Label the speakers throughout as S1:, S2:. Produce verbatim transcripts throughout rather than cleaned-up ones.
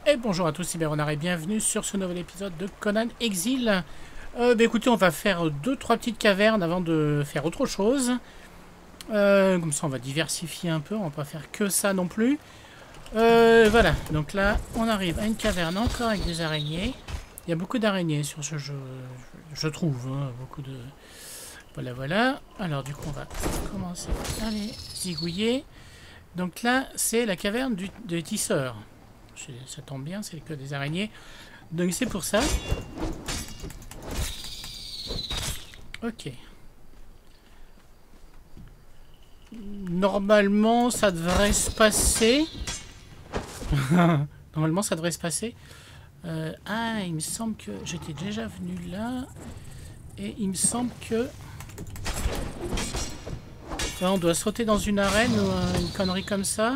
S1: Et bonjour à tous, c'est Bernard et bienvenue sur ce nouvel épisode de Conan Exil. Euh, bah écoutez, on va faire deux trois petites cavernes avant de faire autre chose. Euh, comme ça, on va diversifier un peu, on va pas faire que ça non plus. Euh, voilà, donc là, on arrive à une caverne encore avec des araignées. Il y a beaucoup d'araignées sur ce jeu, je trouve, hein, beaucoup de... Voilà, voilà. Alors du coup, on va commencer à les zigouiller. Donc là, c'est la caverne du, de tisseur. Ça tombe bien, c'est que des araignées. Donc c'est pour ça. Ok. Normalement, ça devrait se passer. Normalement, ça devrait se passer. Euh, ah, il me semble que j'étais déjà venu là. Et il me semble que... Enfin, on doit sauter dans une arène ou une connerie comme ça.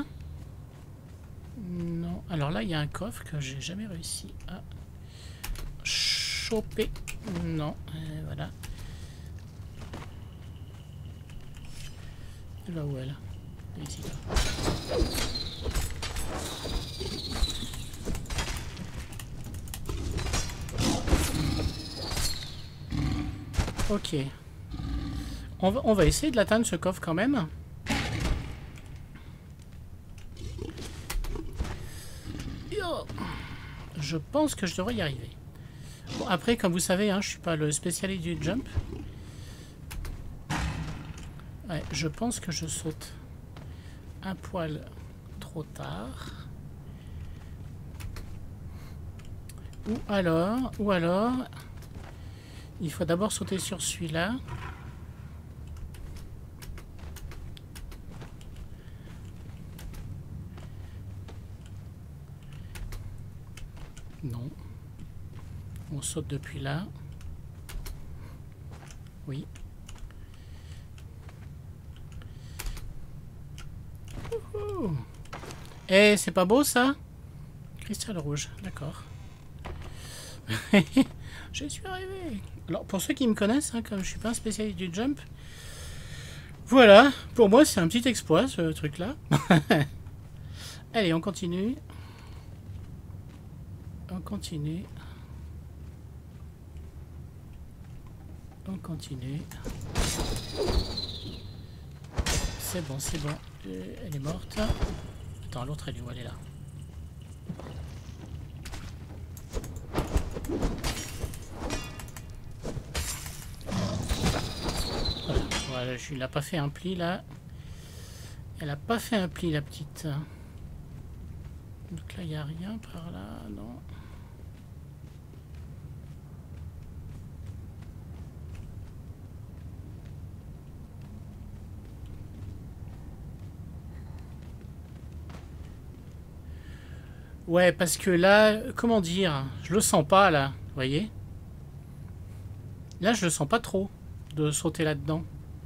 S1: Non. Alors là, il y a un coffre que j'ai jamais réussi à choper. Non. Euh, voilà. Elle va où elle? Elle est ici, là. Ok. On va, on va essayer de l'atteindre ce coffre quand même. Je pense que je devrais y arriver. Bon, après, comme vous savez, hein, je suis pas le spécialiste du jump. Ouais, je pense que je saute un poil trop tard. Ou alors, ou alors, il faut d'abord sauter sur celui-là. Non. On saute depuis là. Oui. Eh, c'est pas beau ça? Cristal rouge, d'accord. Je suis arrivé. Alors, pour ceux qui me connaissent, hein, comme je suis pas un spécialiste du jump, voilà, pour moi c'est un petit exploit ce truc-là. Allez, on continue. On continue. On continue. C'est bon, c'est bon. Euh, elle est morte. Attends, l'autre elle est où? Elle est là. Voilà, voilà, je l'ai pas fait un pli là. Elle a pas fait un pli la petite. Donc là il n'y a rien par là, non. Ouais, parce que là, comment dire, je le sens pas là, vous voyez? Là, je le sens pas trop de sauter là-dedans.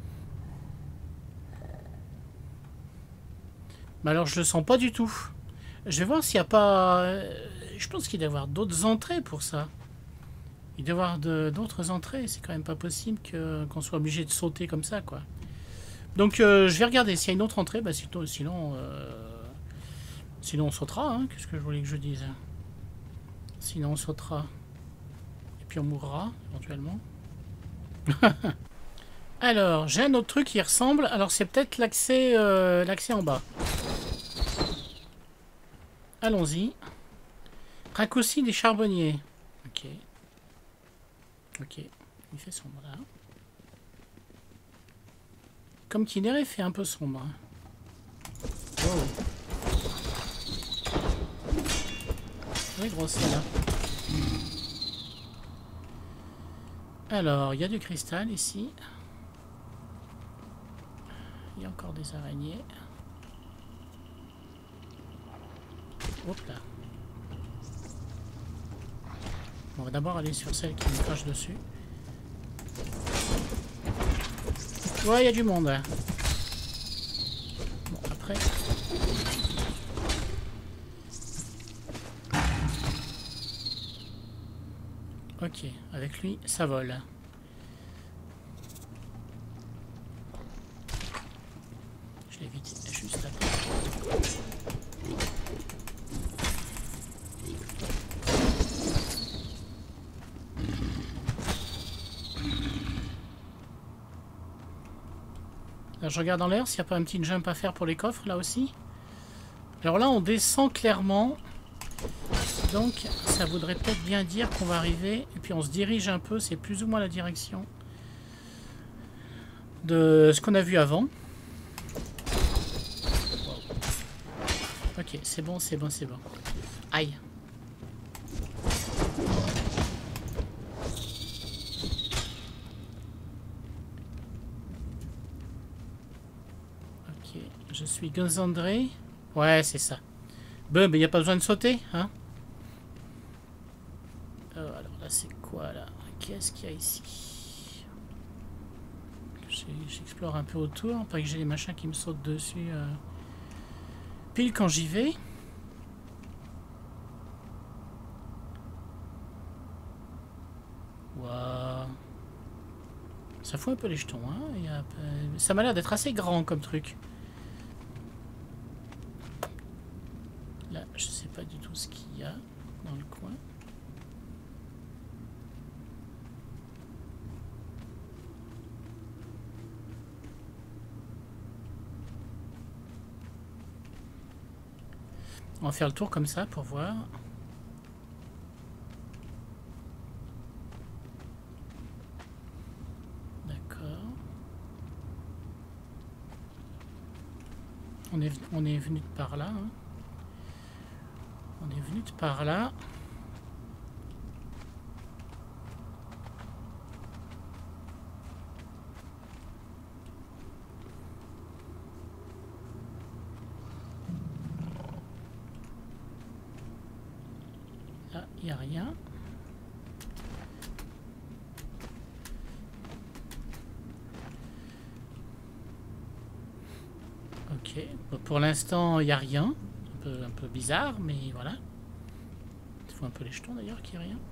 S1: Mais alors, je le sens pas du tout. Je vais voir s'il n'y a pas... Je pense qu'il doit y avoir d'autres entrées pour ça. Il doit y avoir d'autres entrées. C'est quand même pas possible que qu'on soit obligé de sauter comme ça, quoi. Donc, euh, je vais regarder s'il y a une autre entrée. Bah, sinon... Sinon, euh... sinon on sautera, hein. Qu'est-ce que je voulais que je dise? Sinon, on sautera. Et puis, on mourra, éventuellement. Alors, j'ai un autre truc qui ressemble. Alors, c'est peut-être l'accès euh, l'accès en bas. Allons-y. Raccourci des charbonniers. Ok. Ok. Il fait sombre là. Comme Kineret fait un peu sombre. Oh. Oui, grosse là. Alors, il y a du cristal ici. Il y a encore des araignées. Hop là. On va d'abord aller sur celle qui me crache dessus. Ouais, il y a du monde. Bon, après... Ok, avec lui, ça vole. Je l'ai évité juste après. Là, je regarde en l'air s'il n'y a pas un petit jump à faire pour les coffres, là aussi. Alors là, on descend clairement. Donc, ça voudrait peut-être bien dire qu'on va arriver. Et puis, on se dirige un peu. C'est plus ou moins la direction de ce qu'on a vu avant. Ok, c'est bon, c'est bon, c'est bon. Aïe. Ok, je suis Gonzandré. Ouais, c'est ça. Bon, mais il n'y a pas besoin de sauter, hein. Euh, alors là, c'est quoi, là? Qu'est-ce qu'il y a ici? J'explore un peu autour, pas que j'ai les machins qui me sautent dessus. Euh... Pile quand j'y vais. Waouh. Ça fout un peu les jetons, hein. Il y a... Ça m'a l'air d'être assez grand comme truc. Là, je sais pas du tout ce qu'il y a dans le coin. On va faire le tour comme ça pour voir. D'accord. On est, on est venu de par là. Hein. On est venu de par là. Là, il n'y a rien. Ok. Bon, pour l'instant, il n'y a rien. Un peu, un peu bizarre, mais voilà. Il faut un peu les jetons d'ailleurs qu'il n'y ait rien.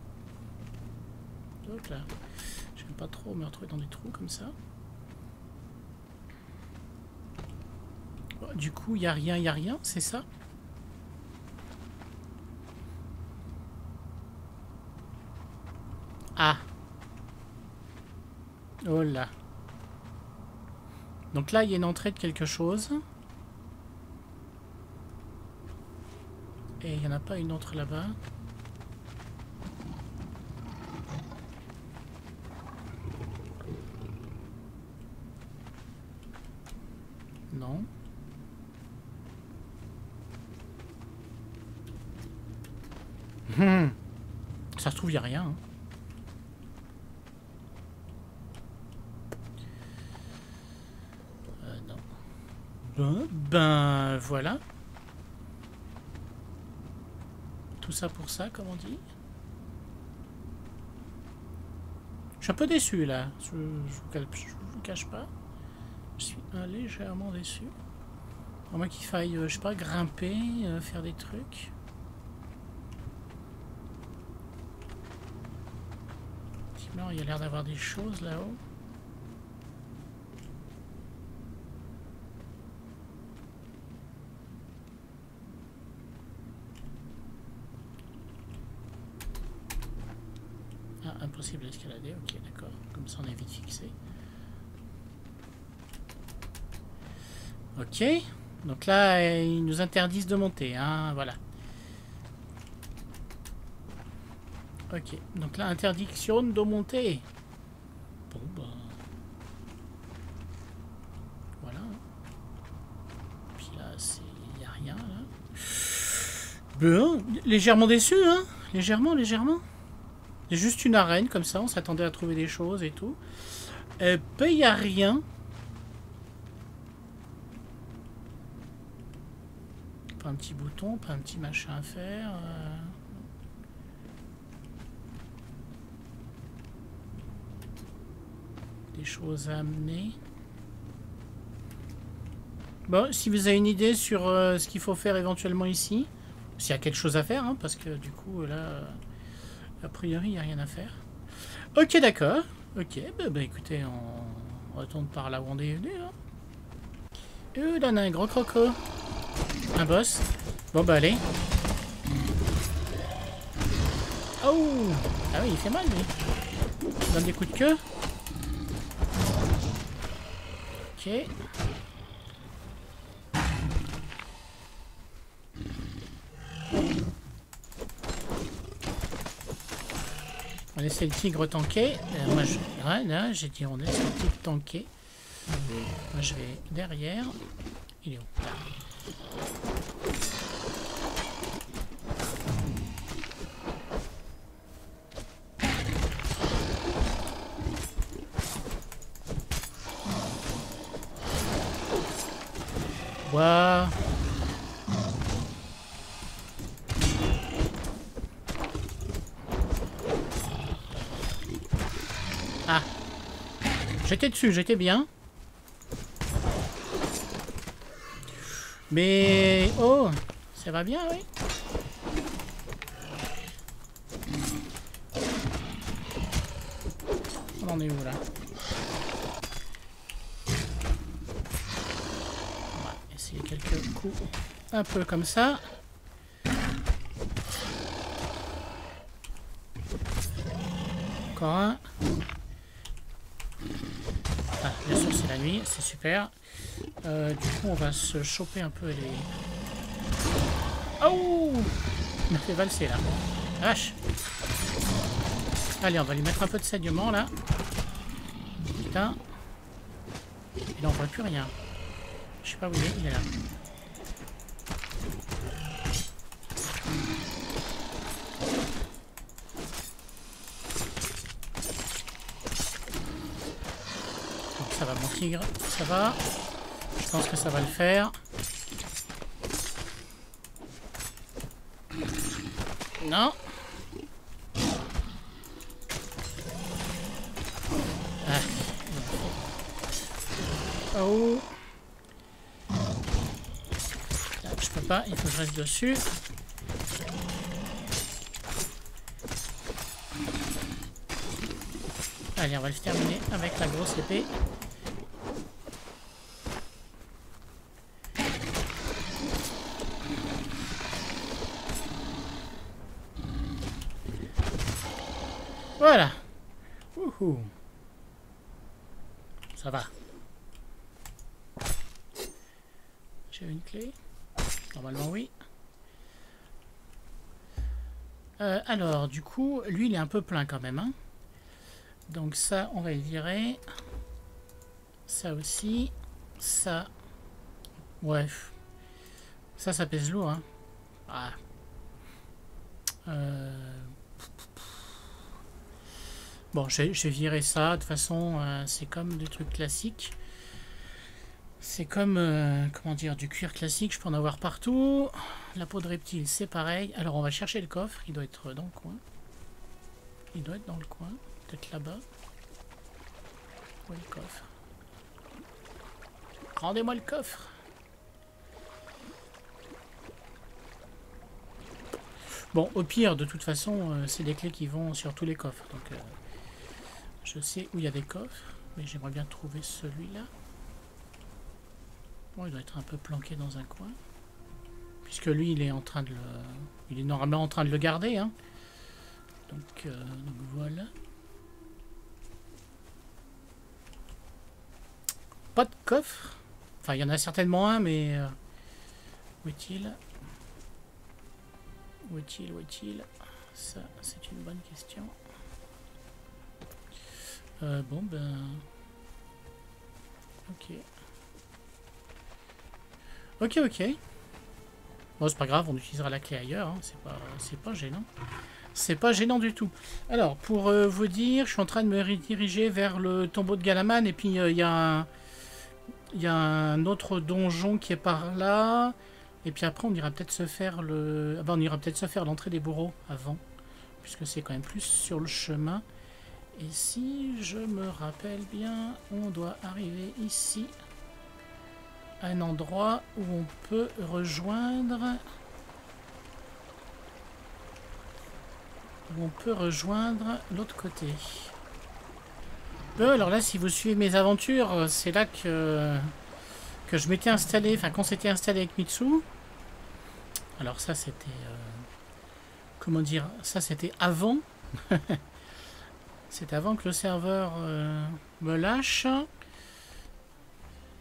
S1: Donc là, j'aime pas trop me retrouver dans des trous comme ça. Bon, du coup, il n'y a rien, il n'y a rien, c'est ça? Ah. Oh là. Donc là, il y a une entrée de quelque chose. Et il n'y en a pas une autre là-bas. Non. Hum. Ça se trouve, il n'y a rien. Hein. Euh, non. Ben, ben voilà. Tout ça pour ça, comme on dit. Je suis un peu déçu là. Je ne vous cache pas. Je suis un légèrement déçu. À moins qu'il faille, euh, je sais pas, grimper, euh, faire des trucs. Effectivement, il y a l'air d'avoir des choses là-haut. Ah, impossible d'escalader, ok, d'accord. Comme ça, on est vite fixé. Ok. Donc là, ils nous interdisent de monter, hein, voilà. Ok, donc là, interdiction de monter. Bon, bah... Voilà. Puis là, il n'y a rien, là. Bon, légèrement déçu, hein. Légèrement, légèrement. C'est juste une arène, comme ça, on s'attendait à trouver des choses et tout. Euh, ben, il n'y a rien. Pas un petit bouton, pas un petit machin à faire. Euh... Des choses à amener. Bon, si vous avez une idée sur euh, ce qu'il faut faire éventuellement ici, s'il y a quelque chose à faire, hein, parce que du coup, là, euh, a priori, il n'y a rien à faire. Ok, d'accord. Ok, bah, bah écoutez, on retourne par là où on est venu. Hein. Euh, là, on a un gros croco. Un boss. Bon, bah allez. Oh! Ah oui, il fait mal, lui. Il donne des coups de queue. Ok. On laisse le tigre tanker. Euh, moi, je... ouais, là, j'ai dit on laisse le tigre tanker. Moi, je vais derrière. Il est où? Là. Ouah. Ah. J'étais dessus, j'étais bien. Mais... Oh, ça va bien, oui. On en est où, là? On va essayer quelques coups. Un peu comme ça. Encore un. Ah, bien sûr, c'est la nuit, c'est super. Euh, du coup, on va se choper un peu les... Oh! Il m'a fait valser, là. Vache! Allez, on va lui mettre un peu de saignement, là. Putain. Et là, on voit plus rien. Je sais pas où il est, il est là. Donc, ça va, mon tigre. Ça va. Je pense que ça va le faire. Non. Ah. Oh. Là, je peux pas, il faut que je reste dessus. Allez, on va le terminer avec la grosse épée. Voilà. Wouhou. Ça va. J'ai une clé. Normalement, oui. Euh, alors, du coup, lui, il est un peu plein quand même. Hein. Donc ça, on va le virer. Ça aussi. Ça. Ouais. Ça, ça pèse lourd. Hein. Ah. Euh... Bon, j'ai viré ça. De toute façon, euh, c'est comme des trucs classiques. C'est comme, euh, comment dire, du cuir classique. Je peux en avoir partout. La peau de reptile, c'est pareil. Alors, on va chercher le coffre. Il doit être dans le coin. Il doit être dans le coin. Peut-être là-bas. Où est le coffre? Rendez-moi le coffre. Bon, au pire, de toute façon, euh, c'est des clés qui vont sur tous les coffres. Donc, euh, je sais où il y a des coffres, mais j'aimerais bien trouver celui-là. Bon, il doit être un peu planqué dans un coin. Puisque lui, il est en train de le... Il est normalement en train de le garder, hein. Donc, euh, donc voilà. Pas de coffre. Enfin, il y en a certainement un, mais... Euh, où est-il? Où est-il? Où est-il? Ça, c'est une bonne question. Euh, bon, ben... Ok. Ok, ok. Bon, c'est pas grave, on utilisera la clé ailleurs. Hein. C'est pas, c'est pas gênant. C'est pas gênant du tout. Alors, pour euh, vous dire, je suis en train de me rediriger vers le tombeau de Galaman. Et puis, il euh, y a un... Il y a un autre donjon qui est par là. Et puis après, on ira peut-être se faire le... Ah ben, on ira peut-être se faire l'entrée des bourreaux avant. Puisque c'est quand même plus sur le chemin. Et si je me rappelle bien, on doit arriver ici. À un endroit où on peut rejoindre... Où on peut rejoindre l'autre côté. Euh, alors là, si vous suivez mes aventures, c'est là que... que je m'étais installé, enfin qu'on s'était installé avec Mitsu. Alors ça c'était, euh, comment dire, ça c'était avant, c'était avant que le serveur euh, me lâche.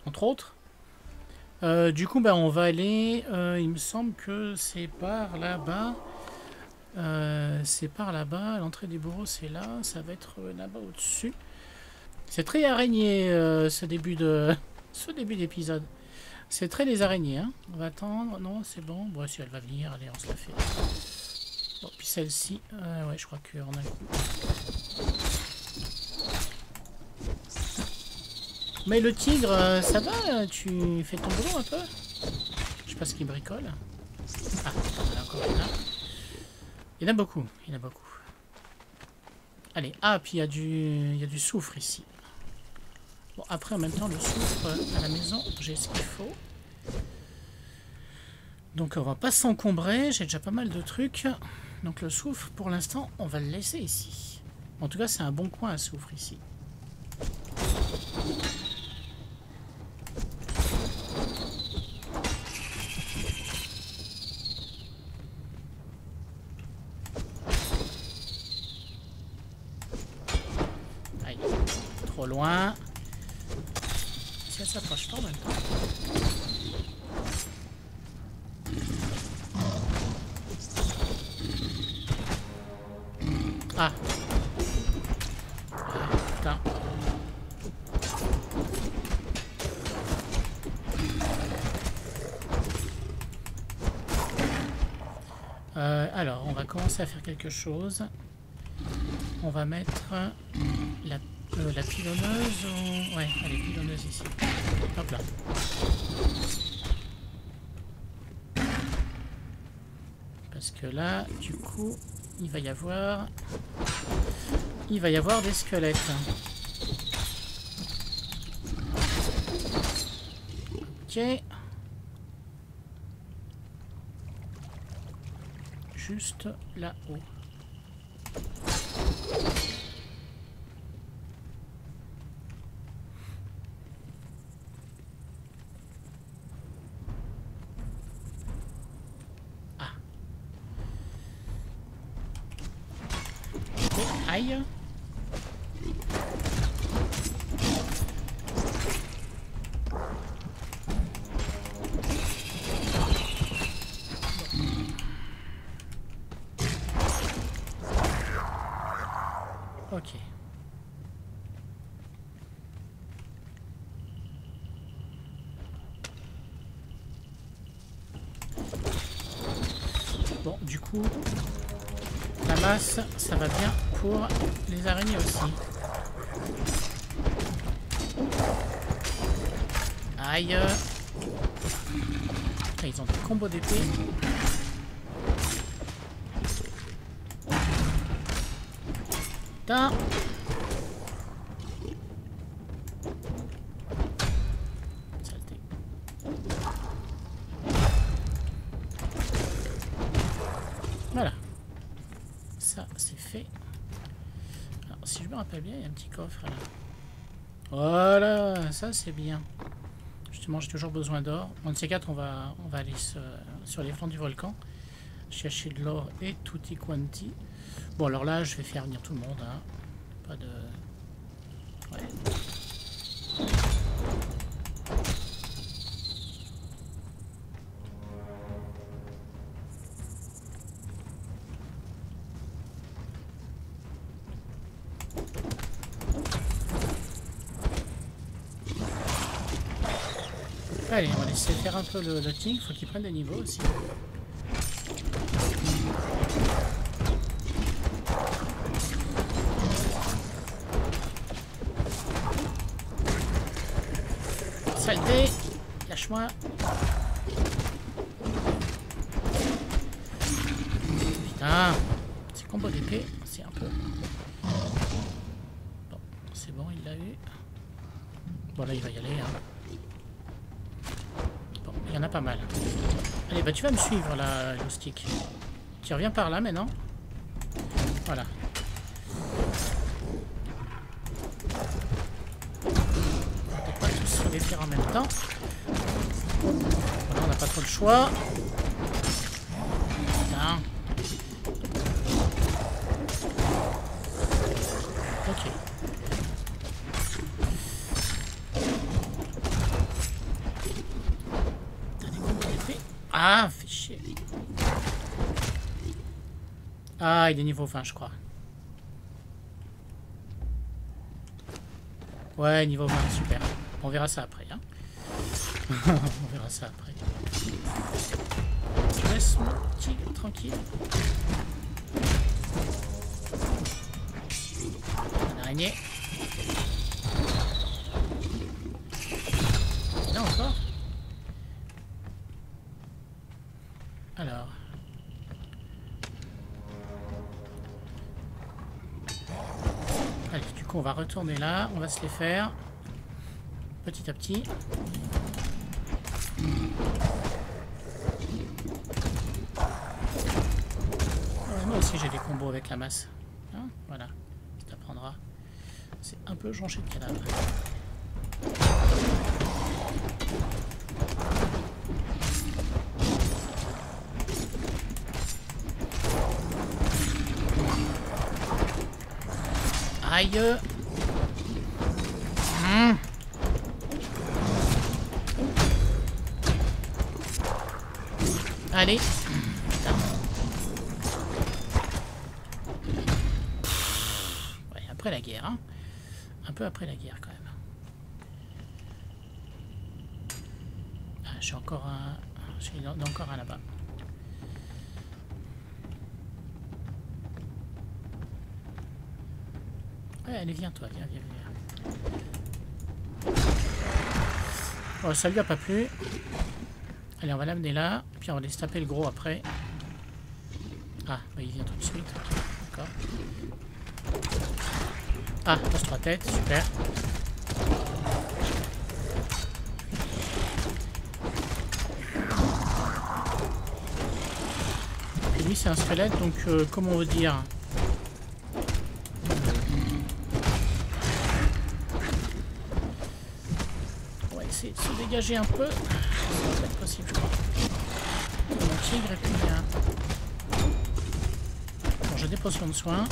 S1: entre autres. Euh, du coup, bah, on va aller... Euh, il me semble que c'est par là-bas. Euh, c'est par là-bas. L'entrée du bureau, c'est là. Ça va être là-bas au-dessus. C'est très araignée, euh, ce début de... ce début d'épisode. C'est très les araignées, hein. On va attendre. Non, c'est bon. Bon, si elle va venir, allez, on se la fait. Bon, puis celle-ci. Euh, ouais, je crois qu'on a le coup. Mais le tigre, ça va? Tu fais ton boulot un peu? Je sais pas ce qu'il bricole. Ah, il y en a encore là. Il y en a beaucoup, il y en a beaucoup. Allez, ah, puis il y a du, il y a du soufre ici. Bon, après, en même temps, le soufre à la maison, j'ai ce qu'il faut. Donc, on va pas s'encombrer. J'ai déjà pas mal de trucs. Donc, le soufre, pour l'instant, on va le laisser ici. En tout cas, c'est un bon coin à soufre ici. Trop loin. Si elle s'approche pas en même temps. Ah. Ah, putain. Euh, alors, on va commencer à faire quelque chose. On va mettre la Euh, la pilonneuse, on... ouais, elle est pilonneuse ici. Hop là. Parce que là, du coup, il va y avoir... Il va y avoir des squelettes. Ok. Juste là-haut. Aïe. Ok. Bon, du coup, la masse, ça va bien pour les araignées aussi. Aïe. Ah, ils ont des combos d'épée. Putain. Saleté. Voilà. Ça, c'est fait. Alors, si je me rappelle bien, il y a un petit coffre là. Voilà, ça c'est bien. Justement, j'ai toujours besoin d'or. Un de ces quatre, on va, on va aller sur, sur les flancs du volcan. Chercher de l'or et tutti quanti. Bon, alors là, je vais faire venir tout le monde. Hein. Pas de... Ouais. Allez, on va laisser faire un peu le looting. Il faut qu'ils prennent des niveaux aussi. Saleté, lâche-moi. Putain, ces combos d'épée, c'est un peu... Bon, c'est bon, il l'a eu. Bon, là, il va y aller. Hein. Bon, il y en a pas mal. Allez, bah tu vas me suivre, là, le stick. Tu reviens par là, maintenant. Voilà. Peut-être pas tous se les faire en même temps. Voilà, on n'a pas trop le choix. Putain. Ok. Ah, fais chier. Ah, il est niveau vingt, je crois. Ouais, niveau vingt, super. On verra ça après. Hein. On verra ça après. Tu laisses mon tigre tranquille. Une araignée. Là encore. Alors. Allez, du coup, on va retourner là. On va se les faire petit à petit. Euh, moi aussi, j'ai des combos avec la masse. Hein, voilà. Ça t'apprendra. C'est un peu jonché de cadavres. Aïe. Mmh. Allez. Ouais, après la guerre. Hein. Un peu après la guerre quand même. Ah, j'ai encore un... J'ai encore un là-bas. Ouais, allez, viens toi, viens, viens, viens. Oh, ça lui a pas plu. Allez, on va l'amener là, puis on va laisser taper le gros après. Ah, bah, il vient tout de suite. D'accord. Ah, passe trois têtes, super. Et lui, c'est un squelette, donc euh, comment on veut dire? De se dégager un peu, ça va être possible, je crois. Mon tigre et puis bien. Bon, j'ai des potions de soins.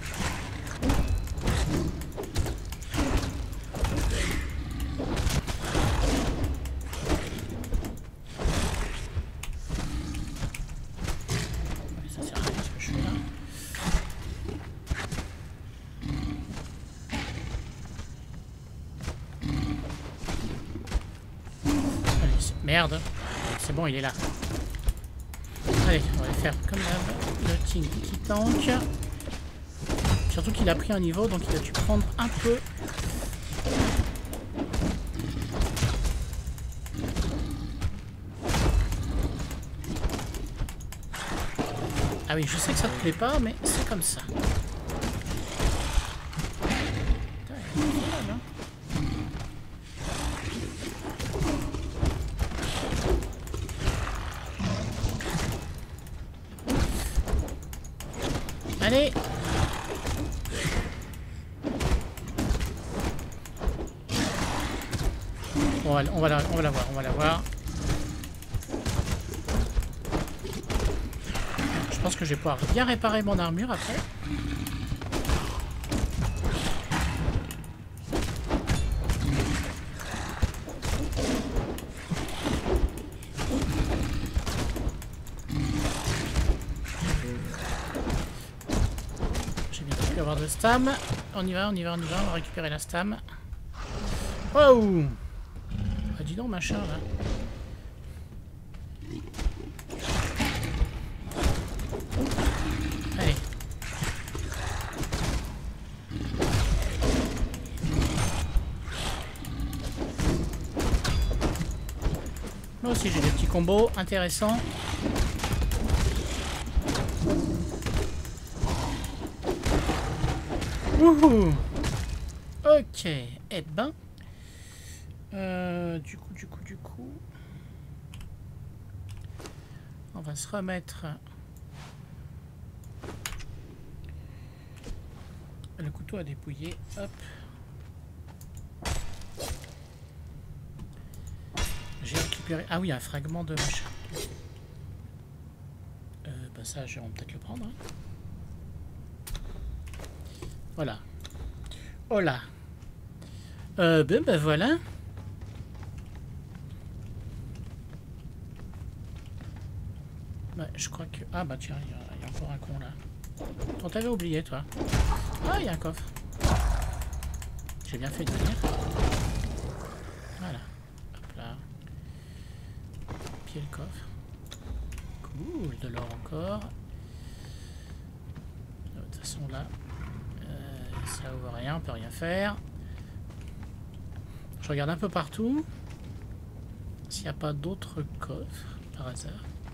S1: Ça sert à rien parce que je suis là. Merde, c'est bon, il est là. Allez, on va le faire comme d'hab. Le tigre qui tank. Surtout qu'il a pris un niveau, donc il a dû prendre un peu. Ah oui, je sais que ça te plaît pas, mais c'est comme ça. Putain, il est malade, hein. Allez. On va, on va, la, on va la voir, on va la voir. Je pense que je vais pouvoir bien réparer mon armure après. De stam, on y va, on y va, on y va, on va récupérer la stam. Oh, ah, dis donc machin là. Allez. Moi aussi j'ai des petits combos intéressants. Wouhou. Ok, eh ben, euh, du coup, du coup, du coup, on va se remettre le couteau à dépouiller. Hop. J'ai récupéré. Ah oui, un fragment de machin. Euh, bah ça, je vais peut-être le prendre. Hein. Voilà. Oh là. Euh, ben, ben voilà. Je crois que... Ah bah tiens, il y, y a encore un con là. On t'avait oublié toi. Ah, il y a un coffre. J'ai bien fait de venir. Voilà. Hop là. Pied le coffre. Cool, de l'or encore. De toute façon là, euh, ça ouvre rien, on peut rien faire. Je regarde un peu partout. S'il n'y a pas d'autres coffres, par hasard.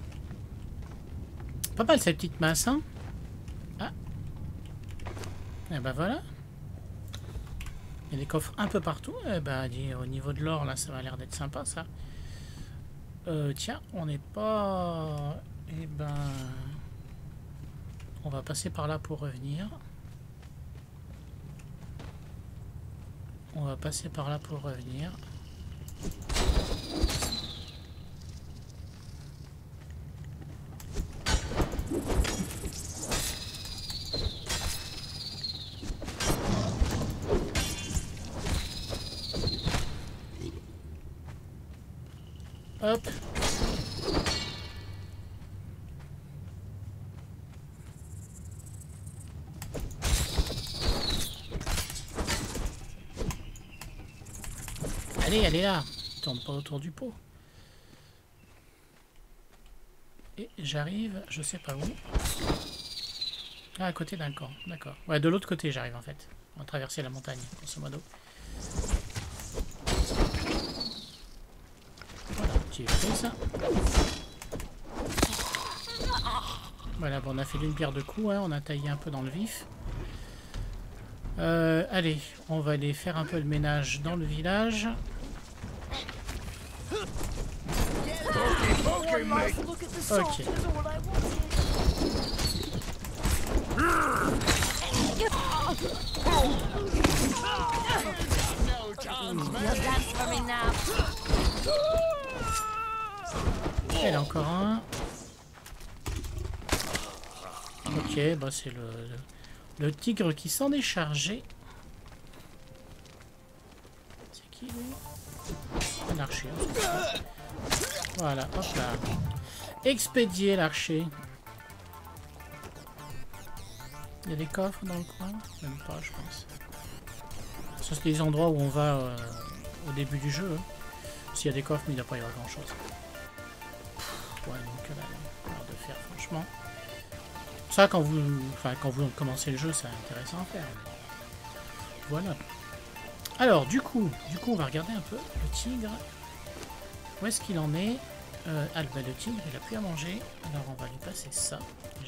S1: Pas mal cette petite masse, hein. Ah. Et ben voilà. Il y a des coffres un peu partout. Et ben, au niveau de l'or, là, ça va l'air d'être sympa, ça. Euh, tiens, on n'est pas... Eh ben... On va passer par là pour revenir. On va passer par là pour revenir. Hop. Allez, elle est là. Tourne pas autour du pot. Et j'arrive, je sais pas où. Ah, à côté d'un camp, d'accord. Ouais, de l'autre côté j'arrive en fait. On va traverser la montagne, grosso modo. Voilà, tu es pris ça. Voilà, bon, on a fait d'une pierre deux coups, hein, on a taillé un peu dans le vif. Euh, allez, on va aller faire un peu le ménage dans le village. Ok. Elle a encore un. Ok, bah c'est le, le, le tigre qui s'en est chargé. C'est qui lui? Un archer. Hein, voilà, hop là. Expédier l'archer. Il y a des coffres dans le coin? Même pas, je pense. Ça, c'est des endroits où on va euh, au début du jeu. Hein. S'il y a des coffres, mais il n'y a pas y avoir grand chose. Ouais, donc là, alors de faire, franchement. Ça, quand vous, enfin, quand vous commencez le jeu, c'est intéressant à faire. Voilà. Alors, du coup, du coup, on va regarder un peu le tigre. Où est-ce qu'il en est? euh, Ah, bah, le tigre, il a plus à manger. Alors, on va lui passer ça, déjà.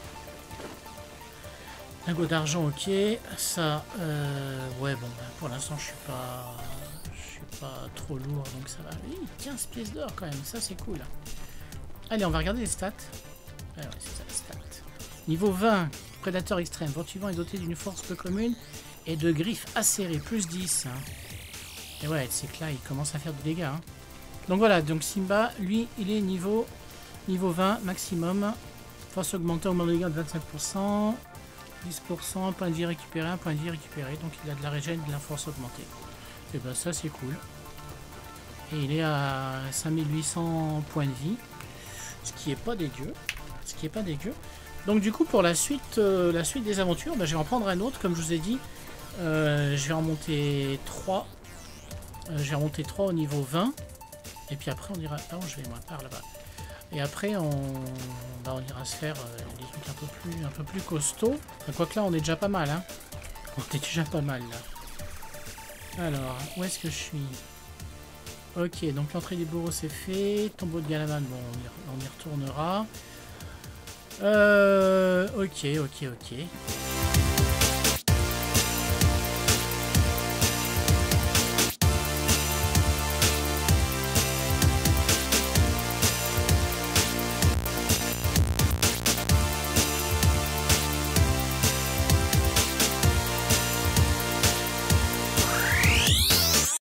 S1: Lingot d'argent, ok. Ça, euh, ouais, bon, bah, pour l'instant, je suis pas, je suis pas trop lourd, donc ça va. Oui, quinze pièces d'or quand même, ça c'est cool. Allez, on va regarder les stats. Ah ouais, c'est ça, les stats. Niveau vingt, prédateur extrême. Ventivant est doté d'une force peu commune et de griffes acérées, plus dix. Hein. Et ouais, c'est que là, il commence à faire des dégâts. Hein. Donc voilà, donc Simba, lui, il est niveau, niveau vingt maximum. Force augmentée, augmente de dégâts de vingt-cinq pour cent. dix pour cent, point de vie récupéré, un point de vie récupéré. Donc il a de la régène et de la force augmentée. Et ben ça, c'est cool. Et il est à cinq mille huit cents points de vie. Ce qui est pas dégueu. Ce qui est pas dégueu. Donc du coup, pour la suite, euh, la suite des aventures, bah, je vais en prendre un autre, comme je vous ai dit. Euh, je vais en monter trois. Euh, je vais en monter trois au niveau vingt. Et puis après, on ira... Ah, je vais moi par là-bas. Et après, on, bah, on ira se faire euh, des trucs un peu plus, un peu plus costauds. Enfin, quoique là, on est déjà pas mal. Hein. On est déjà pas mal, là. Alors, où est-ce que je suis? Ok, donc l'entrée des bourreaux, c'est fait. Tombeau de Galaman, bon, on y, on y retournera. Euh, ok, ok, ok.